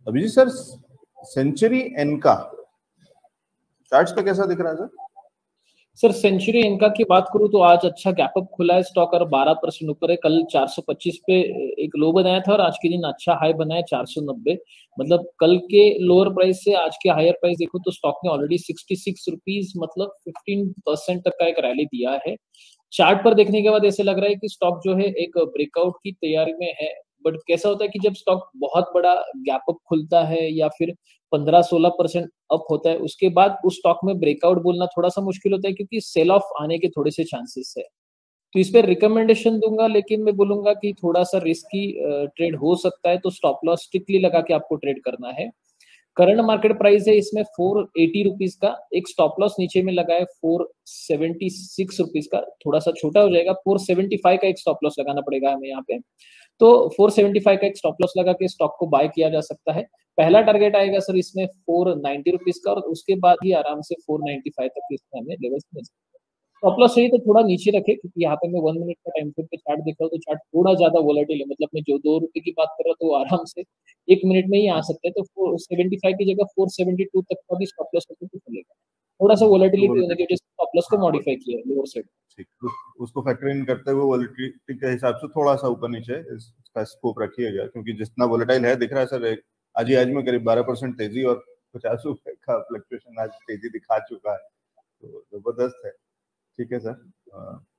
Abhijit sir, century एनका charts पे कैसा दिख रहा है सर? सर सेंचुरी इनका की बात करूं तो आज अच्छा गैपअप खुला है स्टॉक और 12% ऊपर है। कल 425 पे एक लो बनाया था और आज के दिन अच्छा हाई बनाया 490। मतलब कल के लोअर प्राइस से आज के हायर प्राइस देखो तो स्टॉक ने ऑलरेडी 66 रुपीज मतलब 15% तक का एक रैली दिया है। चार्ट पर देखने के बाद ऐसे लग रहा है कि स्टॉक जो है एक ब्रेकआउट की तैयारी में है। बट कैसा होता है कि जब स्टॉक बहुत बड़ा गैपअप खुलता है या फिर 15-16% अप होता है उसके बाद उस स्टॉक में ब्रेकआउट बोलना थोड़ा सा मुश्किल होता है क्योंकि सेल ऑफ आने के थोड़े से चांसेस है। तो इस पर रिकमेंडेशन दूंगा, लेकिन मैं बोलूंगा कि थोड़ा सा रिस्की ट्रेड हो सकता है, तो स्टॉप लॉस स्ट्रिक्टली लगा के आपको ट्रेड करना है। करंट मार्केट प्राइस है इसमें 480 रुपीज का, एक स्टॉप लॉस नीचे में लगा है 476 रुपीज का, थोड़ा सा छोटा हो जाएगा। 475 का एक स्टॉप लॉस लगाना पड़ेगा हमें यहाँ पे। तो 475 का एक स्टॉप लॉस लगा के स्टॉक को बाय किया जा सकता है। पहला टारगेट आएगा सर इसमें 490 रुपीज का और उसके बाद ही आराम से 495 तक इसमें हमें लेवल्स मिल सकते हैं। स्टॉप लॉस चाहिए तो थोड़ा नीचे रखे, क्योंकि यहाँ पे मैं 1 मिनट का टाइम फ्रेम पे चार्ट देख रहा हूँ तो चार्ट थोड़ा ज्यादा वोलेटिल है। मतलब मैं जो 2 रुपए की बात कर रहा हूँ तो आराम से 1 मिनट में ही आ सकते हैं। तो 475 की जगह 472 तक का भी स्टॉप लॉस होते तो चलेगा। थोड़ा सा वोलेटिलिटी होने की वजह से स्टॉप लॉस को मॉडिफाई किया है लोअर साइड। ठीक, उसको फैक्टर इन करते हुए वोलेटिलिटी के हिसाब से थोड़ा सा ऊपर नीचे इसका स्कोप रखिएगा, क्योंकि जितना वोलेटाइल है दिख रहा है सर, आज में करीब 12% तेजी और 50 रुपए का फ्लक्चुएशन आज तेजी दिखा चुका है, तो जबरदस्त है। ठीक है सर।